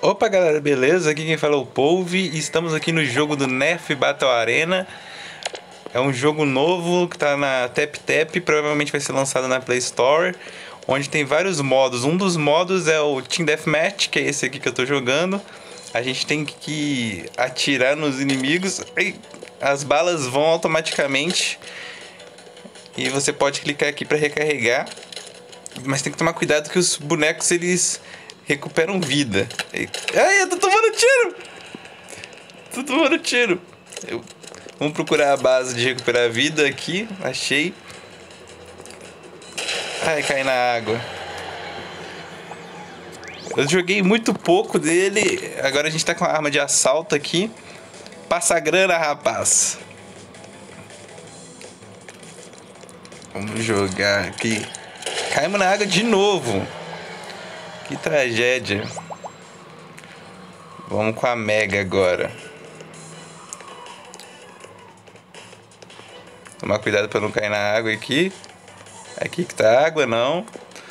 Opa galera, beleza? Aqui quem fala é o Polve e estamos aqui no jogo do Nerf Battle Arena. É um jogo novo que tá na TapTap, provavelmente vai ser lançado na Play Store, onde tem vários modos. Um dos modos é o Team Deathmatch, que é esse aqui que eu tô jogando. A gente tem que atirar nos inimigos e as balas vão automaticamente e você pode clicar aqui para recarregar. Mas tem que tomar cuidado que os bonecos eles recuperam vida. Ai, eu tô tomando tiro! Tô tomando tiro. Vamos procurar a base de recuperar vida aqui. Achei. Ai, cai na água. Eu joguei muito pouco dele. Agora a gente tá com a arma de assalto aqui. Passa a grana, rapaz. Vamos jogar aqui. Caímos na água de novo. Que tragédia. Vamos com a Mega agora. Tomar cuidado para não cair na água aqui. Aqui que tá a água, não.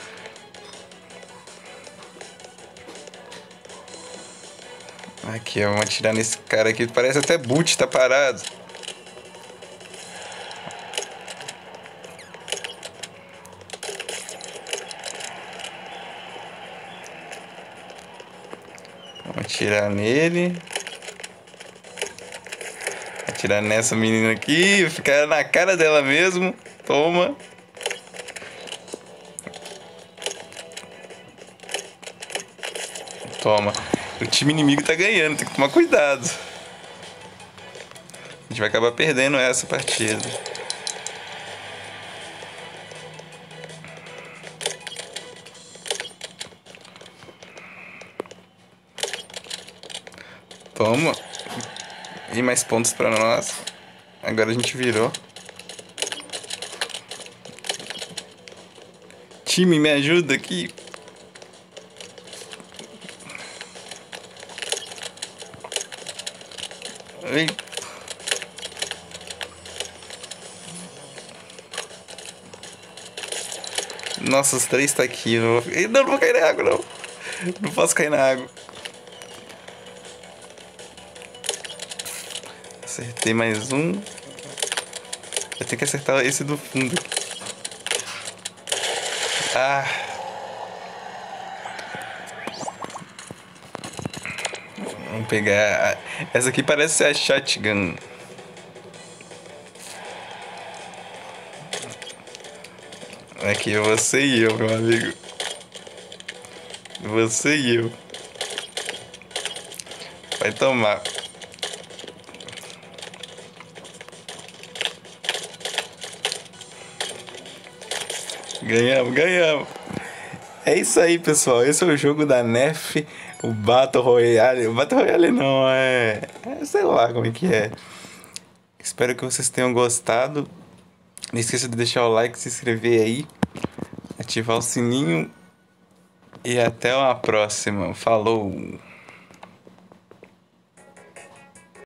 Aqui, vamos atirar nesse cara aqui. Parece até boot, tá parado. Vamos atirar nele. Atirar nessa menina aqui. Ficar na cara dela mesmo. Toma. Toma. O time inimigo tá ganhando. Tem que tomar cuidado. A gente vai acabar perdendo essa partida. Toma. E mais pontos pra nós. Agora a gente virou. Time, me ajuda aqui. Ei. Nossa, os três tá aqui. Não vou cair na água, não. Não posso cair na água. Acertei mais um. Eu tenho que acertar esse do fundo. Ah. Vamos pegar. Essa aqui parece ser a shotgun. Aqui é você e eu, meu amigo. Você e eu. Vai tomar. Ganhamos, ganhamos. É isso aí, pessoal. Esse é o jogo da Nerf, o Battle Royale. O Battle Royale não, sei lá como é que é. Espero que vocês tenham gostado. Não esqueça de deixar o like, se inscrever aí, ativar o sininho. E até uma próxima. Falou!